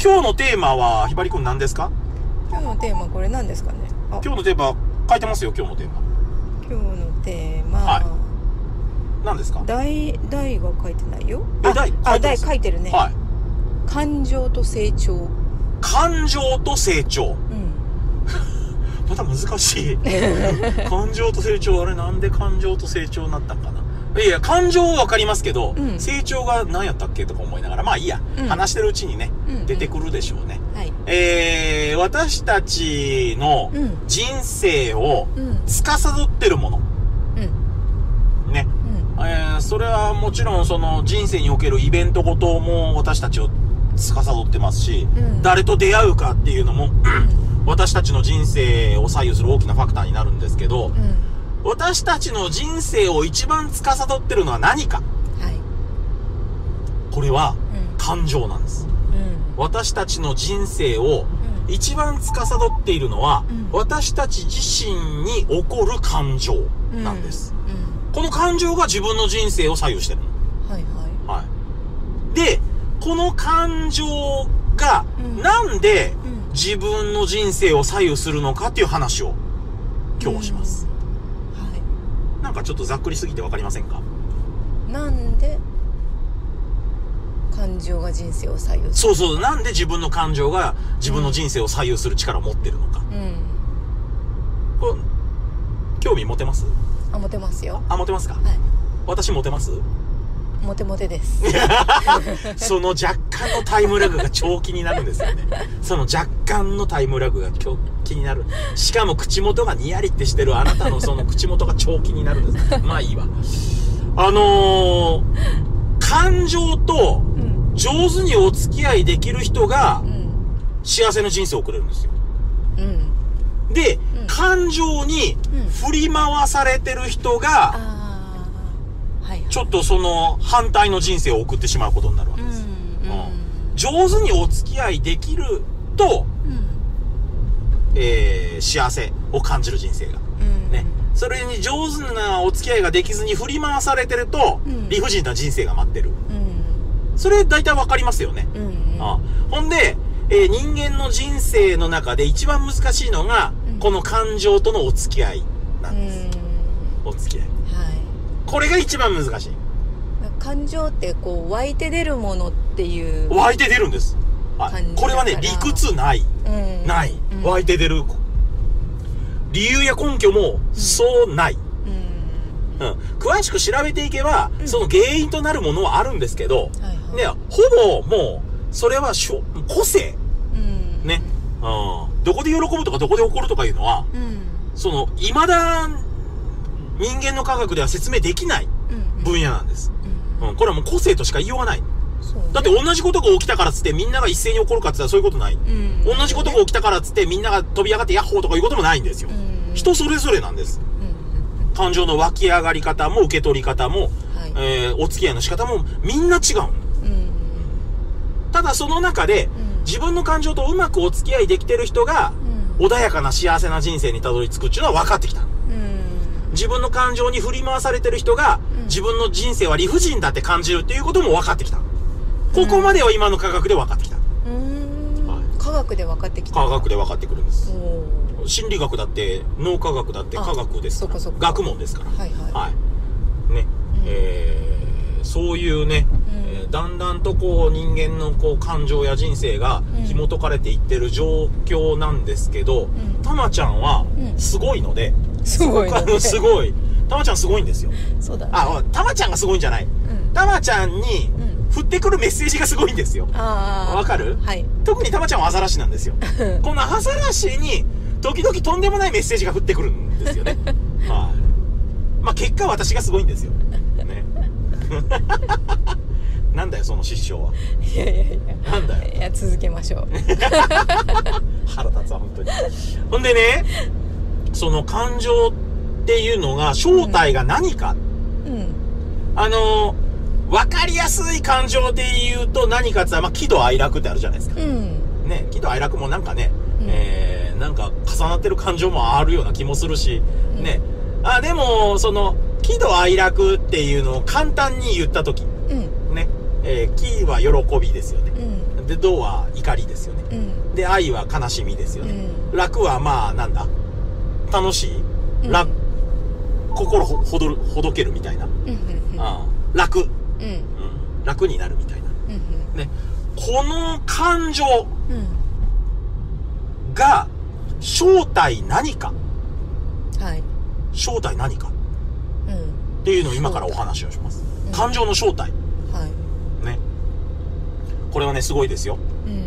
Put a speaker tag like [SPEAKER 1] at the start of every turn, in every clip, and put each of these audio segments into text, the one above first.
[SPEAKER 1] 今日のテーマは、ひばりくん何ですか？
[SPEAKER 2] 今日のテーマこれ何ですかね。
[SPEAKER 1] 今日のテーマ書いてますよ。今日のテーマ。
[SPEAKER 2] 今日のテーマ、
[SPEAKER 1] はい、何ですか？
[SPEAKER 2] 題が書いてないよ。題書いてるね。
[SPEAKER 1] はい。
[SPEAKER 2] 感情と成長。
[SPEAKER 1] 感情と成長。また難しい。感情と成長、あれなんで感情と成長になったんかな。いや、感情はわかりますけど、成長が何やったっけとか思いながら、まあいいや、話してるうちにね、出てくるでしょうね。はい、私たちの人生を司ってるもの。ね。それはもちろんその人生におけるイベントごとも私たちを司ってますし、誰と出会うかっていうのも、私たちの人生を左右する大きなファクターになるんですけど、私たちの人生を一番司ってるのは何か。はい、これは感情なんです。私たちの人生を一番司っているのは、私たち自身に起こる感情なんです。この感情が自分の人生を左右してるの。はいはい。はい。で、この感情がなんで自分の人生を左右するのかっていう話を今日はします。なんかちょっとざっくりすぎてわかりませんか？
[SPEAKER 2] なんで感情が人生を左右する？
[SPEAKER 1] そう、なんで自分の感情が自分の人生を左右する力を持ってるのか。これ興味持てます？
[SPEAKER 2] 持てますよ。
[SPEAKER 1] 持てますか？はい。私持てます？
[SPEAKER 2] モテモテです。
[SPEAKER 1] その若干のタイムラグが超気になるんですよね。その若干のタイムラグが気になる。しかも口元がニヤリってしてるあなたのその口元が超気になるんです。まあいいわ。感情と上手にお付き合いできる人が幸せな人生を送れるんですよ。で、感情に振り回されてる人がちょっとその反対の人生を送ってしまうことになるわけです。上手にお付き合いできると、幸せを感じる人生が。ね。それに上手なお付き合いができずに振り回されてると、理不尽な人生が待ってる。それ大体わかりますよね。ほんで、人間の人生の中で一番難しいのが、この感情とのお付き合いなんです。お付き合い。これが一番難しい。
[SPEAKER 2] 感情ってこう湧いて出るものっていう。
[SPEAKER 1] 湧いて出るんです。これはね、理屈ない。ない。湧いて出る。理由や根拠もそうない。詳しく調べていけば、その原因となるものはあるんですけど、ね、ほぼもう、それは個性。ね。どこで喜ぶとかどこで怒るとかいうのは、その、未だ、人間の科学では説明できない分野なんです。これはもう個性としか言いようがない。だって同じことが起きたからっつってみんなが一斉に起こるかっつったらそういうことない。同じことが起きたからっつってみんなが飛び上がってヤッホーとかいうこともないんですよ。人それぞれなんです。感情の湧き上がり方も受け取り方も、お付き合いの仕方もみんな違う。ただその中で自分の感情とうまくお付き合いできてる人が穏やかな幸せな人生にたどり着くっていうのは分かってきた。自分の感情に振り回されてる人が、自分の人生は理不尽だって感じるっていうことも分かってきた。ここまでは今の科学で分かってきた。
[SPEAKER 2] 科学で分かってきた。
[SPEAKER 1] 科学で分かってくるんです。心理学だって脳科学だって科学ですから。学問ですから。ね。そういうね、だんだんとこう人間のこう感情や人生が紐解かれていってる状況なんですけど、たまちゃんはすごいので、すごい。たまちゃんすごいんですよ。
[SPEAKER 2] そうだね。
[SPEAKER 1] たまちゃんがすごいんじゃない。たまちゃんに降ってくるメッセージがすごいんですよ。わかる？はい。特にたまちゃんはアザラシなんですよ。このアザラシに時々とんでもないメッセージが降ってくるんですよね。まあ結果私がすごいんですよ。ね。なんだよその失笑は。
[SPEAKER 2] いや。
[SPEAKER 1] なんだよ。
[SPEAKER 2] いや続けましょう。
[SPEAKER 1] 腹立つわ本当に。ほんでね。その感情っていうのが正体が何か。わかりやすい感情で言うと何かって言ったら、喜怒哀楽ってあるじゃないですか。ね、喜怒哀楽もなんかね、なんか重なってる感情もあるような気もするし、ね。でも、その、喜怒哀楽っていうのを簡単に言ったとき、ね、喜は喜びですよね。 で、動は怒りですよね。で、愛は悲しみですよね。楽はまあ、なんだ楽しい、心ほどけるみたいな。楽。楽になるみたいな。ね。この感情が、正体何か。
[SPEAKER 2] はい。
[SPEAKER 1] 正体何か。っていうのを今からお話をします。感情の正体。
[SPEAKER 2] はい。
[SPEAKER 1] ね。これはね、すごいですよ。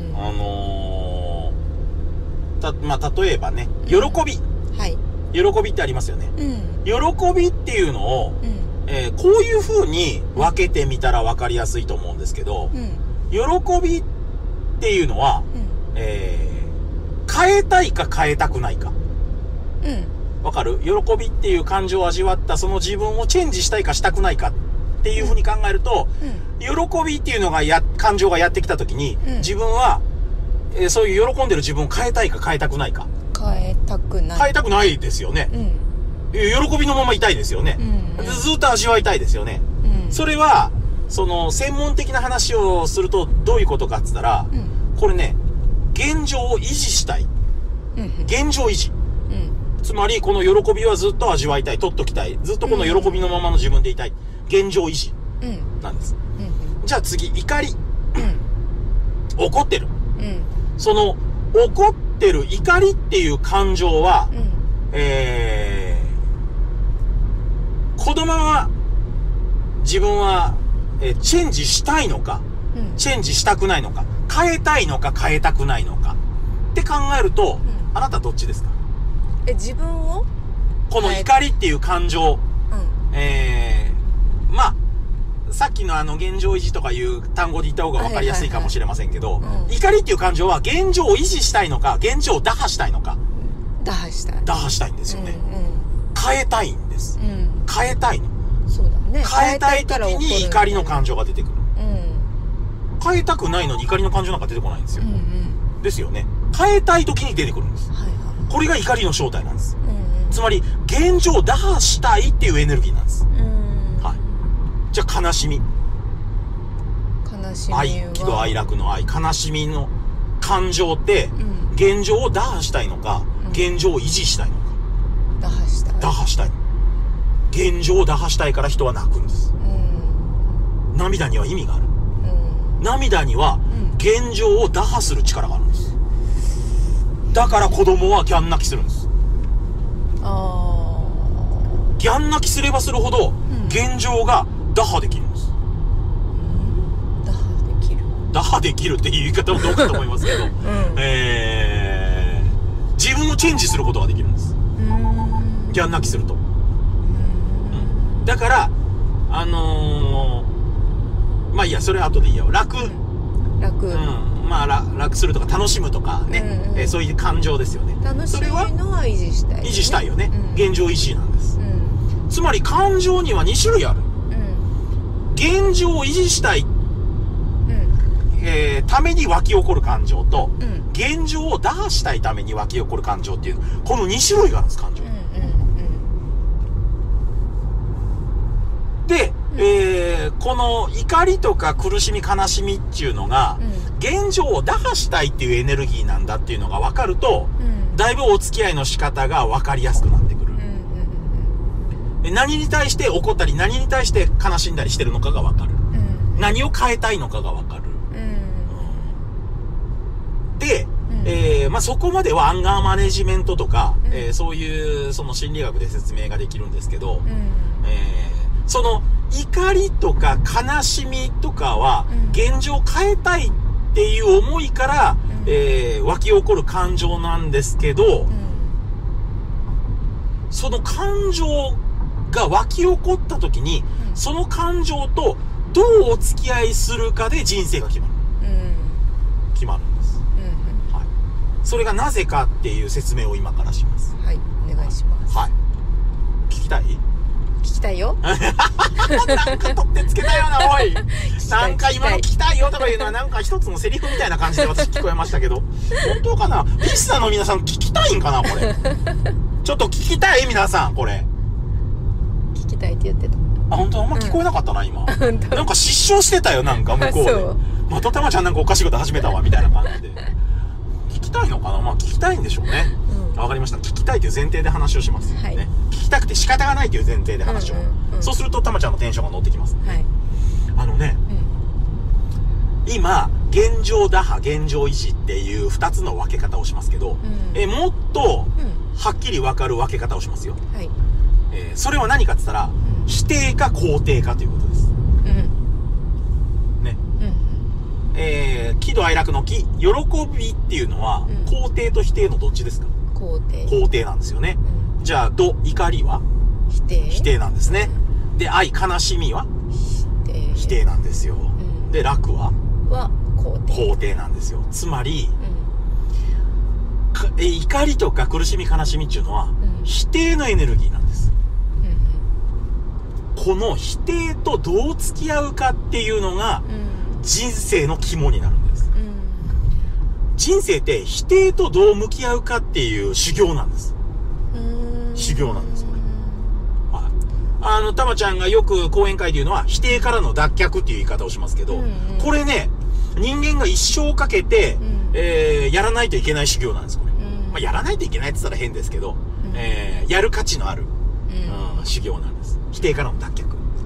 [SPEAKER 1] まあ、例えばね、喜び。
[SPEAKER 2] はい。
[SPEAKER 1] 喜びってありますよね。喜びっていうのを、こういう風に分けてみたら分かりやすいと思うんですけど、喜びっていうのは、変えたいか変えたくないか。わかる？喜びっていう感情を味わったその自分をチェンジしたいかしたくないかっていう風に考えると、喜びっていうのが感情がやってきた時に、自分は、そういう喜んでる自分を変えたいか変えたくないか。
[SPEAKER 2] 変えたくない。
[SPEAKER 1] 変えたくないですよね。喜びのままいたいですよね。ずっと味わいたいですよね。それは、その、専門的な話をするとどういうことかって言ったら、これね、現状を維持したい。現状維持。つまり、この喜びはずっと味わいたい。取っときたい。ずっとこの喜びのままの自分でいたい。現状維持。なんです。じゃあ次、怒り。怒ってる。その、怒ってる怒りっていう感情は、このまま自分は、チェンジしたいのか、チェンジしたくないのか、変えたいのか変えたくないのかって考えると、あなたどっちですか？
[SPEAKER 2] 自分を
[SPEAKER 1] この怒りっていう感情、まあ、さっきの現状維持とかいう単語で言った方が分かりやすいかもしれませんけど、怒りっていう感情は現状を維持したいのか、現状を打破したいのか。
[SPEAKER 2] 打破したい。
[SPEAKER 1] 打破したいんですよね。変えたいんです。変えたいの。
[SPEAKER 2] そうだね。
[SPEAKER 1] 変えたい時に怒りの感情が出てくる。変えたくないのに怒りの感情なんか出てこないんですよ。ですよね。変えたい時に出てくるんです。これが怒りの正体なんです。つまり、現状を打破したいっていうエネルギーなんです。はい。じゃあ、悲しみ。
[SPEAKER 2] 悲しみは。
[SPEAKER 1] 愛、喜怒哀楽の愛。悲しみの感情って、現状を打破したいのか、現状を維持したいのか。
[SPEAKER 2] 打破したい。
[SPEAKER 1] 打破したい。現状を打破したいから人は泣くんです。涙には意味がある。涙には、現状を打破する力があるんです。だから子供はギャン泣きするんです。ギャン泣きすればするほど、現状が打破できるんです。
[SPEAKER 2] 打破できる。
[SPEAKER 1] 打破できるっていう言い方もどうかと思いますけど、自分をチェンジすることができるんです。ギャン泣きすると。だから、まあいいや、それは後でいいよ。楽。まあ、楽するとか楽しむとかね、そういう感情ですよね。
[SPEAKER 2] 楽しいのは維持したい、
[SPEAKER 1] 維持したいよね。現状維持なんです。つまり感情には2種類ある。現状を維持したい、ために湧き起こる感情と、現状を打破したいために湧き起こる感情っていう、この2種類があるんです、感情。で、この怒りとか苦しみ悲しみっていうのが、現状を打破したいっていうエネルギーなんだっていうのが分かると、だいぶお付き合いの仕方が分かりやすくなってくる。何に対して怒ったり何に対して悲しんだりしてるのかが分かる。何を変えたいのかが分かる。で、まあ、そこまではアンガーマネジメントとか、そういうその心理学で説明ができるんですけど、その怒りとか悲しみとかは現状を変えたいっていう思いから、湧き起こる感情なんですけど、その感情が湧き起こった時に、その感情とどうお付き合いするかで人生が決まる。決まるんです。はい。それがなぜかっていう説明を今からします。
[SPEAKER 2] はい、お願いします。
[SPEAKER 1] はい。聞きたい？
[SPEAKER 2] 聞きたいよ。
[SPEAKER 1] なんか取ってつけたよな、おい。なんか今の聞きたいよとかいうのはなんか一つのセリフみたいな感じで私聞こえましたけど、本当かな？リスナーの皆さん聞きたいんかな、これ。ちょっと聞きたい皆さん、これ。
[SPEAKER 2] 聞きたいって言ってた。
[SPEAKER 1] あ、本当あんま聞こえなかったな、今。なんか失笑してたよ、なんか向こうで。 またたまちゃんなんかおかしいこと始めたわみたいな感じで聞きたいのかな。まあ聞きたいんでしょうね。わかりました。聞きたいという前提で話をします、
[SPEAKER 2] はい
[SPEAKER 1] ね。聞きたくて仕方がないという前提で話を、そうするとたまちゃんのテンションが乗ってきます、
[SPEAKER 2] はい、
[SPEAKER 1] 今現状打破現状維持っていう2つの分け方をしますけど、もっとはっきり分かる分け方をしますよ、はい。それは何かって言ったら、否定か肯定かということです、ね。喜怒哀楽の喜、喜びっていうのは、肯定と否定のどっちですか？肯定なんですよね。じゃあ怒りは否定なんですね。で愛、悲しみは否定なんですよ。で楽は肯定なんですよ。つまり、怒りとか苦しみ悲しみっていうのは、否定のエネルギーなんです、この否定とどう付き合うかっていうのが、人生の肝になるんです、人生って否定とどう向き合うかっていう修行なんです。修行なんです、これ。たまちゃんがよく講演会で言うのは、否定からの脱却っていう言い方をしますけど、これね、人間が一生かけて、やらないといけない修行なんです、これ。まあ、やらないといけないって言ったら変ですけど、やる価値のある、修行なんです。否定からの脱却。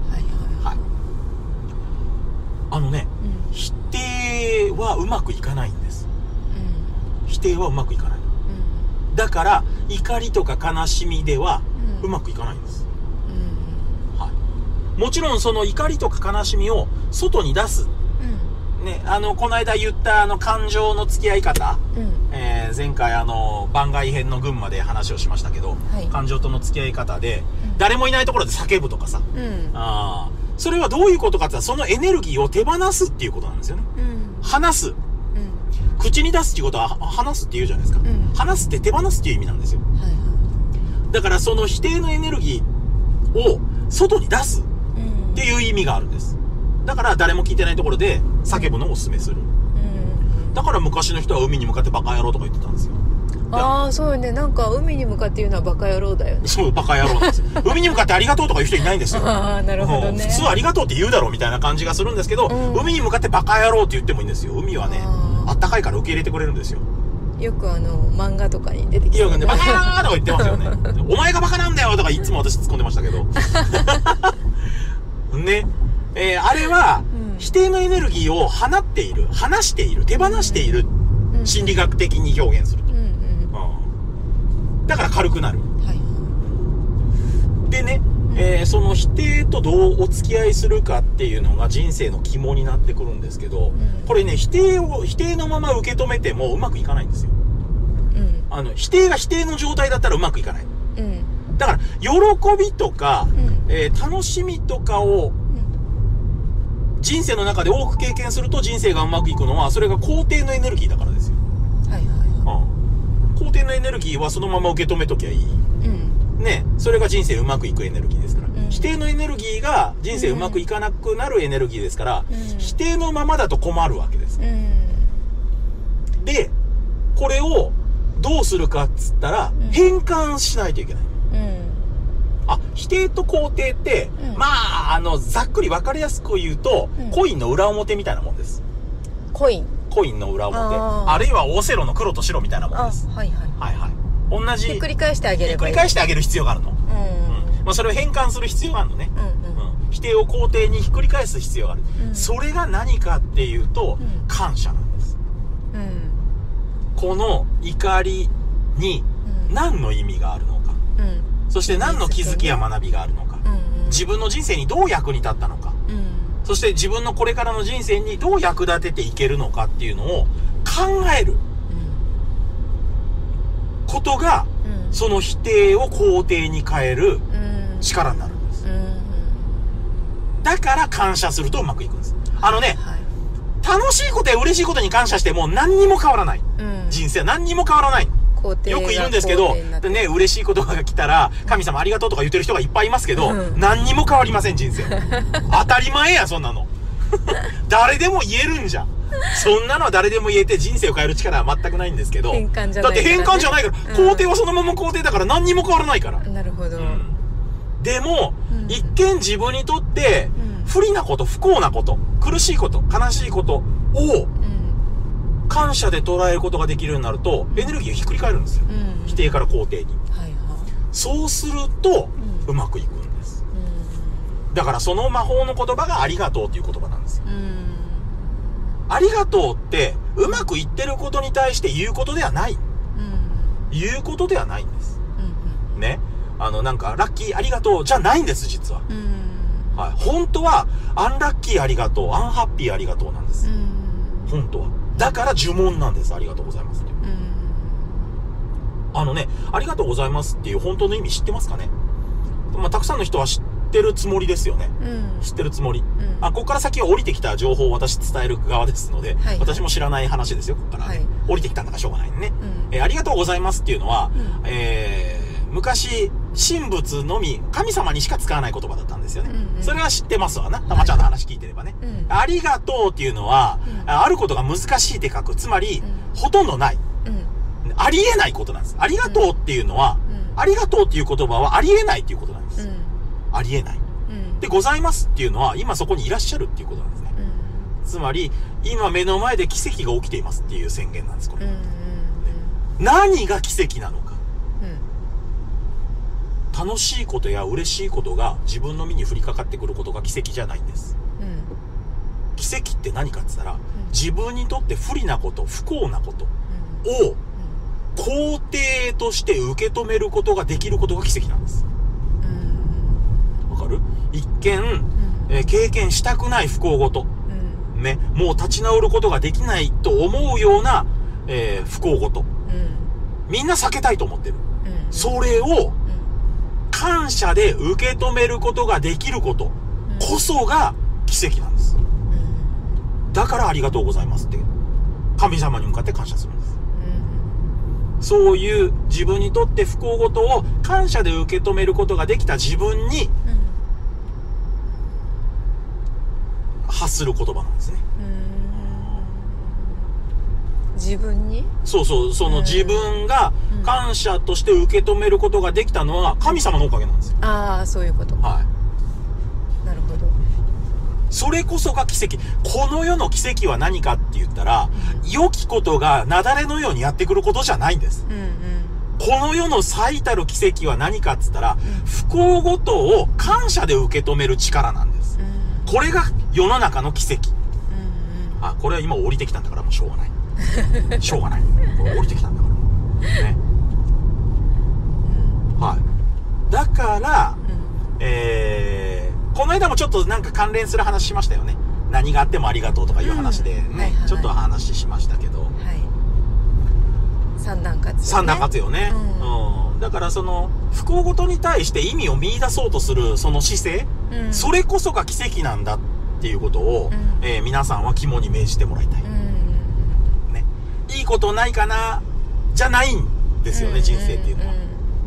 [SPEAKER 1] 否定はうまくいかないんです。否定はうまくいかない。だから、怒りとか悲しみではうまくいかないんです。もちろんその怒りとか悲しみを外に出す。ね、この間言った感情の付き合い方。前回番外編の群馬で話をしましたけど、感情との付き合い方で、誰もいないところで叫ぶとかさ。それはどういうことかって言ったら、そのエネルギーを手放すっていうことなんですよね。話す。口に出すっていうことは、話すって言うじゃないですか。話すって手放すっていう意味なんですよ。だからその否定のエネルギーを外に出すっていう意味があるんです。だから誰も聞いてないところで叫ぶのをお勧めする。だから昔の人は海に向かってバカ野郎とか言ってたんですよ。
[SPEAKER 2] ああ、そうよね。なんか海に向かって言うのはバカ野郎だよね。
[SPEAKER 1] そう、バカ野郎なんですよ。海に向かってありがとうとか言う人いないんですよ。
[SPEAKER 2] ああ、なるほどね。
[SPEAKER 1] 普通はありがとうって言うだろうみたいな感じがするんですけど、海に向かってバカ野郎って言ってもいいんですよ。海はね、あったかいから受け入れてくれるんですよ。
[SPEAKER 2] よく漫画とかに出てきてる。
[SPEAKER 1] よくね、バカ野郎とか言ってますよね。お前がバカなんだよとかいつも私突っ込んでましたけど。ね。あれは、否定のエネルギーを放っている、離している、手放している、心理学的に表現すると。だから軽くなる。でね、その否定とどうお付き合いするかっていうのが人生の肝になってくるんですけど、これね、否定のまま受け止めてもうまくいかないんですよ。否定が否定の状態だったらうまくいかない。だから、喜びとか、楽しみとかを、人生の中で多く経験すると人生がうまくいくのは、それが肯定のエネルギーだからですよ。肯定のエネルギーはそのまま受け止めときゃいい。ね、それが人生うまくいくエネルギーですから。否定のエネルギーが人生うまくいかなくなるエネルギーですから、否定のままだと困るわけです。で、これをどうするかっつったら、変換しないといけない。否定と肯定って、まあ、ざっくり分かりやすく言うと、コインの裏表みたいなもんです。
[SPEAKER 2] コイン
[SPEAKER 1] の裏表。あるいはオセロの黒と白みたいなもんです。同じ。
[SPEAKER 2] ひっくり返してあげればいい。
[SPEAKER 1] ひっくり返してあげる必要があるの。まあ、それを変換する必要があるのね。否定を肯定にひっくり返す必要がある。それが何かっていうと、感謝なんです。この怒りに何の意味があるのか。そして何の気づきや学びがあるのか。自分の人生にどう役に立ったのか。そして自分のこれからの人生にどう役立てていけるのかっていうのを考えることが、その否定を肯定に変える力になるんです。だから感謝するとうまくいくんです。楽しいことや嬉しいことに感謝しても何にも変わらない。人生は何にも変わらない。よくいるんですけど、ね、嬉しいことが来たら、神様ありがとうとか言ってる人がいっぱいいますけど、何にも変わりません、人生。当たり前や、そんなの。誰でも言えるんじゃん。そんなのは誰でも言えて人生を変える力は全くないんですけど。
[SPEAKER 2] 変換じゃないから、ね。
[SPEAKER 1] だって変換じゃないから、肯定はそのまま肯定だから何にも変わらないから。
[SPEAKER 2] なるほど。
[SPEAKER 1] でも、一見自分にとって、 不利なこと、不幸なこと、苦しいこと、悲しいことを感謝で捉えることができるようになると、エネルギーがひっくり返るんですよ。否定から肯定に。そうすると、うまくいくんです。だからその魔法の言葉がありがとうっていう言葉なんですよ。ありがとうって、うまくいってることに対して言うことではない。言うことではないんです。ね。なんか、ラッキーありがとうじゃないんです、実は。はい。本当は、アンラッキーありがとう、アンハッピーありがとうなんです。本当は。だから呪文なんです、ありがとうございますって。ありがとうございますっていう本当の意味知ってますかね？まあ、たくさんの人は知ってるつもりですよね。知ってるつもり。ここから先は降りてきた情報を私伝える側ですので、私も知らない話ですよ、ここからね。降りてきたんだからしょうがないね。ありがとうございますっていうのは、昔、神仏のみ、神様にしか使わない言葉だったんですよね。それは知ってますわな。たまちゃんの話聞いてればね。ありがとうっていうのは、あることが難しいって書く。つまり、ほとんどない。ありえないことなんです。ありがとうっていうのは、ありがとうっていう言葉はありえないっていうことなんです。ありえない。で、ございますっていうのは、今そこにいらっしゃるっていうことなんですね。つまり、今目の前で奇跡が起きていますっていう宣言なんです、これ。何が奇跡なのか。楽しいことや嬉しいことが自分の身に降りかかってくることが奇跡じゃないんです。奇跡って何かって言ったら、自分にとって不利なこと、不幸なことを肯定として受け止めることができることが奇跡なんです。わかる？一見、経験したくない不幸ごと、ね、もう立ち直ることができないと思うような、不幸ごと、みんな避けたいと思ってる。それを感謝で受け止めることができることこそが奇跡なんです。だからありがとうございますって神様に向かって感謝するんです。そういう自分にとって不幸事を感謝で受け止めることができた自分に発する言葉なんですね。
[SPEAKER 2] 自分に？
[SPEAKER 1] そうそう、その自分が感謝として受け止めることができたのは神様のおかげなんですよ。
[SPEAKER 2] ああ、そういうこと。
[SPEAKER 1] はい。
[SPEAKER 2] なるほど。
[SPEAKER 1] それこそが奇跡。この世の奇跡は何かって言ったら、良きことが雪崩のようにやってくることじゃないんです。この世の最たる奇跡は何かって言ったら、不幸事を感謝で受け止める力なんです。これが世の中の奇跡。これは今降りてきたんだからもうしょうがない。しょうがない。降りてきたんだから。ね。はい。だから、この間もちょっとなんか関連する話しましたよね。何があってもありがとうとかいう話でね、ちょっと話しましたけど。
[SPEAKER 2] 三段活。
[SPEAKER 1] 三段活よね。だからその、不幸事に対して意味を見出そうとするその姿勢、それこそが奇跡なんだっていうことを、皆さんは肝に銘じてもらいたい。ね。いいことないかな、じゃないんですよね、人生っていうのは。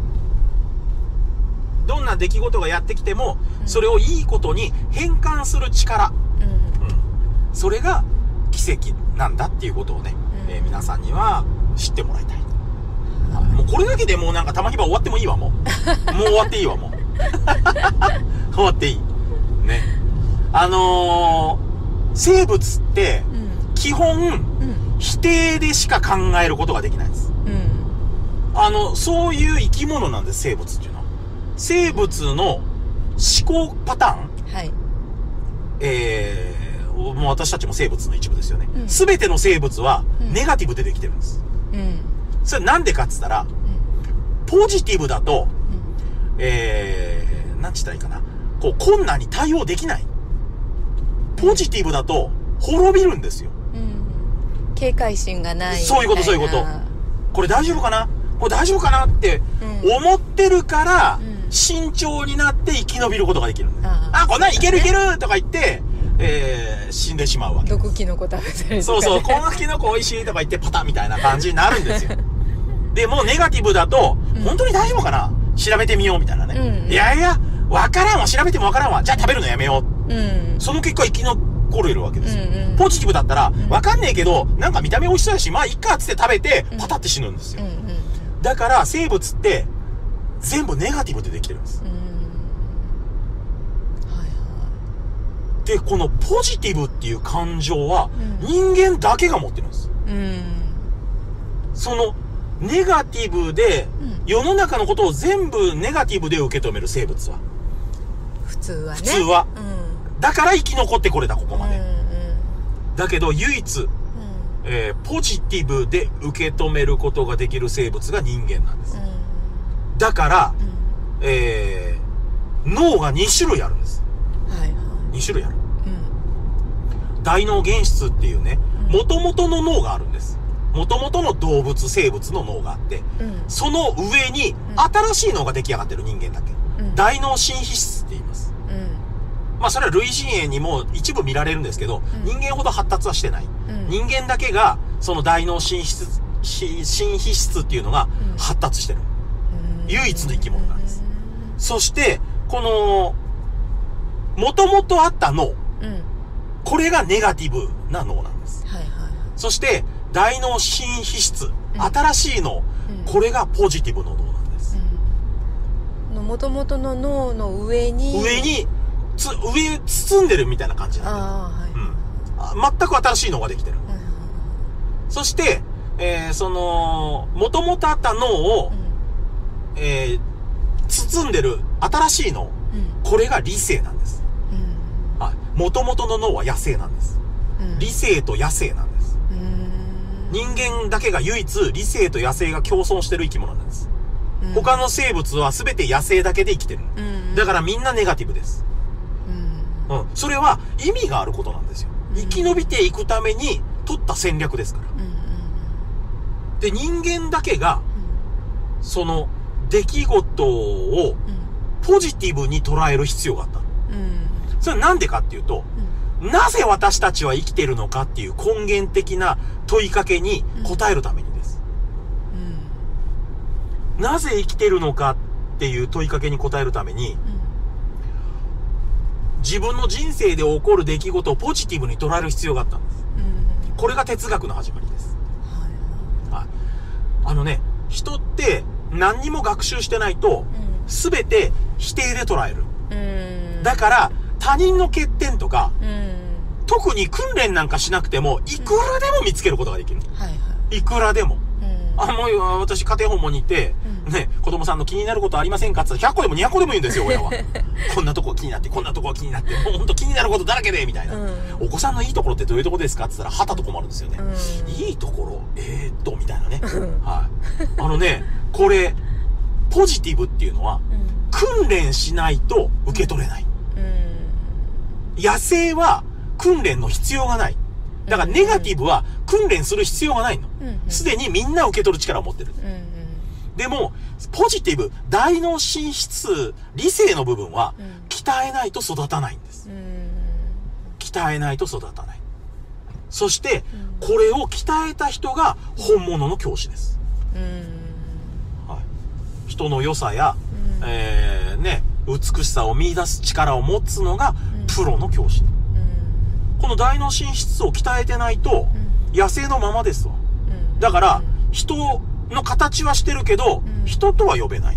[SPEAKER 1] どんな出来事がやってきても、それをいいことに変換する力。それが奇跡なんだっていうことをね、皆さんには知ってもらいたい。もうこれだけでもうなんか玉ひば終わってもいいわ、もう。もう終わっていいわ、もう。終わっていい。ね。生物って、基本、否定でしか考えることができないんです。そういう生き物なんです、生物っていうのは。生物の思考パターン、もう私たちも生物の一部ですよね。すべての生物はネガティブでできてるんです。それなんでかって言ったら、ポジティブだと、なんて言ったらいいかな。こう、困難に対応できない。ポジティブだと、滅びるんですよ。
[SPEAKER 2] 警戒心がない。
[SPEAKER 1] そういうこと、そういうこと。これ大丈夫かな？これ大丈夫かなって思ってるから、慎重になって生き延びることができる。こんなんいけるいけるとか言って、死んでしまうわけです。
[SPEAKER 2] 毒キノコ食べたりとか、ね。そう
[SPEAKER 1] そう、このキノコ美味しいとか言ってパタみたいな感じになるんですよ。でもネガティブだと、本当に大丈夫かな？調べてみようみたいなね。いやいや、わからんわ、調べてもわからんわ。じゃあ食べるのやめよう。その結果生き残れるわけですよ。ポジティブだったら、わかんねえけど、なんか見た目美味しそうだし、まあいっかっつって食べて、パタって死ぬんですよ。だから生物って、全部ネガティブでできてるんです。 で、このポジティブっていう感情は人間だけが持ってるんです。そのネガティブで、世の中のことを全部ネガティブで受け止める生物は。
[SPEAKER 2] 普通はね。
[SPEAKER 1] 普通は。だから生き残ってこれた、ここまで。だけど唯一、ポジティブで受け止めることができる生物が人間なんです。だから、脳が2種類あるんです。2種類ある。大脳原質っていうね、元々の脳があるんです。元々の動物、生物の脳があって、その上に新しい脳が出来上がってる人間だけ。大脳新皮質って言います。まあそれは類人猿にも一部見られるんですけど、人間ほど発達はしてない。人間だけが、その大脳新皮質っていうのが発達してる。唯一の生き物なんです。そして、この、元々あった脳。これがネガティブな脳なんです。そして、大脳新皮質、新しい脳、これがポジティブの脳なんです。
[SPEAKER 2] 元々の脳の上に
[SPEAKER 1] 上包んでるみたいな感じなんで、全く新しい脳ができてる。そして、その、元々あった脳を、包んでる新しい脳、これが理性なんです。元々の脳は野生なんです。理性と野生なんです。人間だけが唯一理性と野生が共存してる生き物なんです。他の生物は全て野生だけで生きてる。だからみんなネガティブです。それは意味があることなんですよ。生き延びていくために取った戦略ですから。で、人間だけが、その出来事をポジティブに捉える必要があった。それはなんでかっていうと、なぜ私たちは生きてるのかっていう根源的な問いかけに答えるためにです。なぜ生きてるのかっていう問いかけに答えるために、自分の人生で起こる出来事をポジティブに捉える必要があったんです。これが哲学の始まりです。人って何にも学習してないと、すべて否定で捉える。だから、他人の欠点とか、特に訓練なんかしなくても、いくらでも見つけることができる。いくらでも。私、家庭訪問に行って、ね、子供さんの気になることありませんかって言ったら、100個でも200個でも言うんですよ、親は。こんなとこ気になって、こんなとこ気になって、もうほんと気になることだらけで、みたいな。お子さんのいいところってどういうところですかって言ったら、旗とこもあるんですよね。いいところみたいなね。これ、ポジティブっていうのは、訓練しないと受け取れない。野生は訓練の必要がない。だからネガティブは訓練する必要がないの。すでにみんな受け取る力を持ってる。でも、ポジティブ、大脳新質、理性の部分は、鍛えないと育たないんです。鍛えないと育たない。そして、これを鍛えた人が本物の教師です。人の良さや、美しさを見出す力を持つのがプロの教師。この大脳新質を鍛えてないと、野生のままですわ。だから、人の形はしてるけど、人とは呼べない。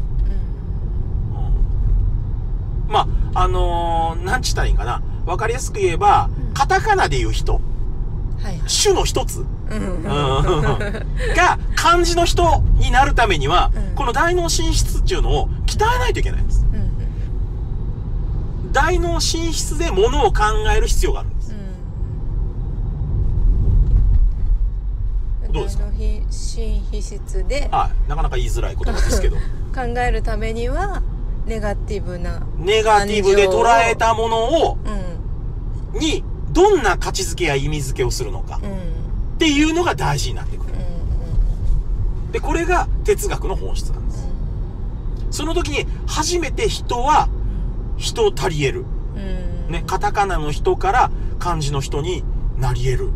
[SPEAKER 1] なんちったらいいんかな。わかりやすく言えば、カタカナで言う人。種の一つ。が、漢字の人になるためには、この大脳新質っていうのを鍛えないといけないんです。大脳新質で物を考える必要があるんです。どうですか？
[SPEAKER 2] 大脳新皮質で、
[SPEAKER 1] なかなか言いづらい言葉ですけど
[SPEAKER 2] 考えるためにはネガティブで
[SPEAKER 1] 捉えたものを、にどんな価値づけや意味づけをするのか、っていうのが大事になってくる。で、これが哲学の本質なんです。その時に初めて人は人たり得る。ね、カタカナの人から漢字の人になり得る。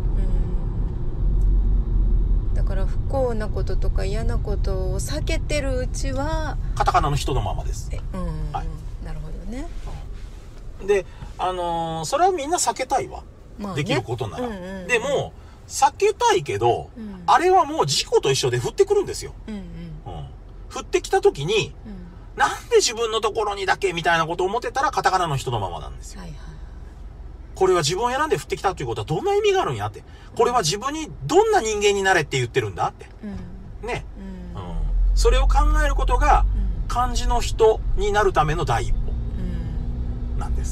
[SPEAKER 2] だから不幸なこととか嫌なことを避けてるうちは
[SPEAKER 1] カタカナの人のままです。
[SPEAKER 2] なるほどね。
[SPEAKER 1] で、それはみんな避けたいわ。できることなら。でも、避けたいけど、あれはもう事故と一緒で降ってくるんですよ。降ってきた時に、なんで自分のところにだけみたいなことを思ってたらカタカナの人のままなんですよ。 これは自分を選んで降ってきたということはどんな意味があるんやって。これは自分にどんな人間になれって言ってるんだって。ね。それを考えることが、漢字の人になるための第一歩なんです。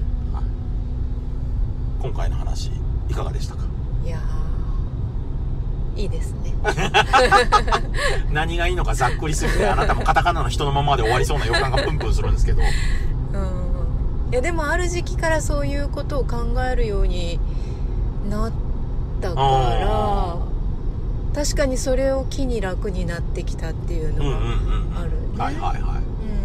[SPEAKER 1] 今回の話いかがでしたか？
[SPEAKER 2] いやー、いいですね。
[SPEAKER 1] 何がいいのかざっくりすぎて、あなたもカタカナの人のままで終わりそうな予感がプンプンするんですけど。
[SPEAKER 2] いやでもある時期からそういうことを考えるようになったから、確かにそれを機に楽になってきたっていうのがあるね。
[SPEAKER 1] はいはいはい。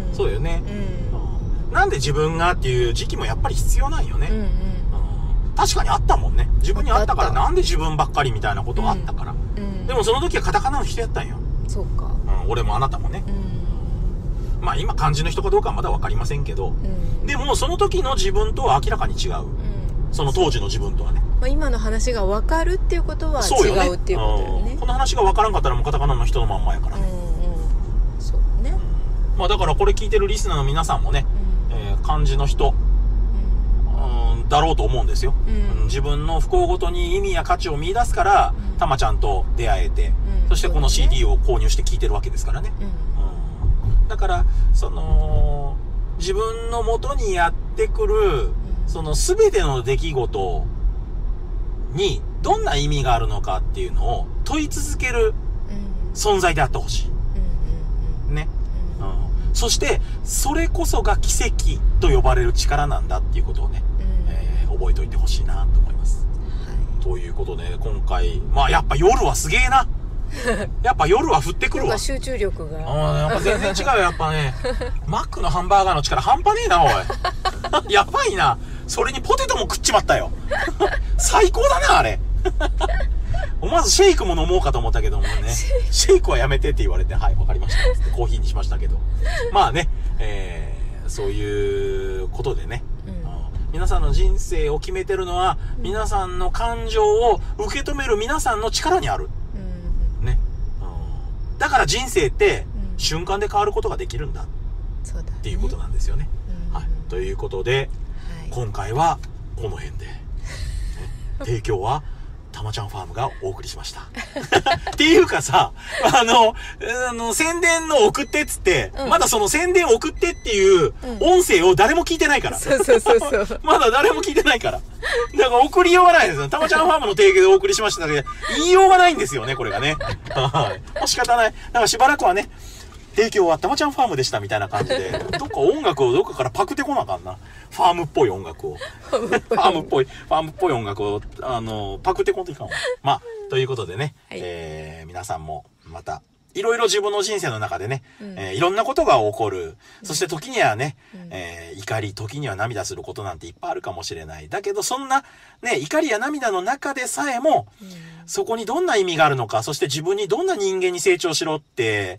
[SPEAKER 1] そうよね。なんで自分がっていう時期もやっぱり必要なんよね。確かにあったもんね。自分にあったからなんで自分ばっかりみたいなことがあったから。でもその時はカタカナの人やったんよ。
[SPEAKER 2] そうか。
[SPEAKER 1] 俺もあなたもね。まあ今漢字の人かどうかはまだ分かりませんけど、でもその時の自分とは明らかに違う。その当時の自分とはね。
[SPEAKER 2] 今の話が分かるっていうことは違うっていうことよね。
[SPEAKER 1] この話が分からんかったらもうカタカナの人のまんまやからね。
[SPEAKER 2] そうね。
[SPEAKER 1] まあだからこれ聞いてるリスナーの皆さんもね、漢字の人、だろうと思うんですよ。自分の不幸ごとに意味や価値を見出すから、たまちゃんと出会えて、そしてこの CD を購入して聴いてるわけですからね。だから、自分の元にやってくる、その全ての出来事にどんな意味があるのかっていうのを問い続ける存在であってほしい。ね。そして、それこそが奇跡と呼ばれる力なんだっていうことをね、覚えておいてほしいなと思います。ということで、今回、まあやっぱ夜はすげえな。やっぱ夜は降ってくるわ。
[SPEAKER 2] 集中力が。
[SPEAKER 1] やっぱ全然違うよ、やっぱね。マックのハンバーガーの力半端ねえな、おい。やばいな。それにポテトも食っちまったよ。最高だな、あれ。思わずシェイクも飲もうかと思ったけどもね。シェイクはやめてって言われて、はい、わかりました。ってコーヒーにしましたけど。まあね、そういうことでね。皆さんの人生を決めてるのは、皆さんの感情を受け止める皆さんの力にある。ね。だから人生って瞬間で変わることができるんだ。っていうことなんですよね。はい。ということで、今回はこの辺で。提供はたまちゃんファームがお送りしました。っていうかさ、宣伝の送ってっつって、まだその宣伝送ってっていう音声を誰も聞いてないから。
[SPEAKER 2] そう。
[SPEAKER 1] まだ誰も聞いてないから。だから送りようがないですよ。たまちゃんファームの提供でお送りしましただけで、言いようがないんですよね、これがね。はい。もう仕方ない。だからしばらくはね、提供はたまちゃんファームでしたみたいな感じで、どっか音楽をどっかからパクってこなあかんな。ファームっぽい音楽を。ファームっぽい音楽を、パクってこんといかんわ。まあ、ということでね、皆さんもまた、いろいろ自分の人生の中でね、いろんなことが起こる。そして時にはね、怒り、時には涙することなんていっぱいあるかもしれない。だけど、そんな、ね、怒りや涙の中でさえも、そこにどんな意味があるのか、そして自分にどんな人間に成長しろって、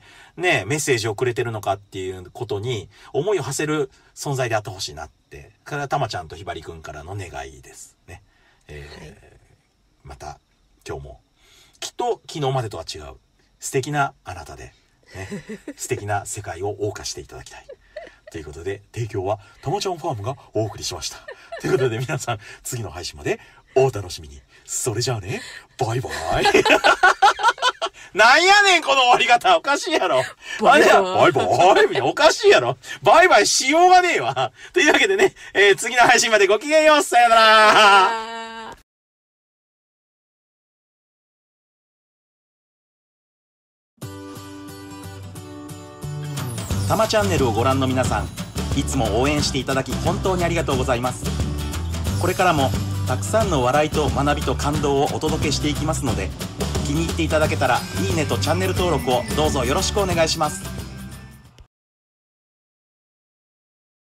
[SPEAKER 1] ね、メッセージをくれてるのかっていうことに思いを馳せる存在であってほしいなって。これはたまちゃんとひばりくんからの願いですね。また、今日も、きっと昨日までとは違う、素敵なあなたで、ね、素敵な世界を謳歌していただきたい。ということで、提供はたまちゃんファームがお送りしました。ということで皆さん、次の配信までお楽しみに。それじゃあね、バイバイ。なんやねん、この終わり方。おかしいやろ。バイバイ。おかしいやろ。バイバイしようがねえわ。というわけでね、次の配信までごきげんよう。さよなら。たまチャンネルをご覧の皆さん、いつも応援していただき本当にありがとうございます。これからもたくさんの笑いと学びと感動をお届けしていきますので、気に入っていただけたらいいねとチャンネル登録をどうぞよろしくお願いします。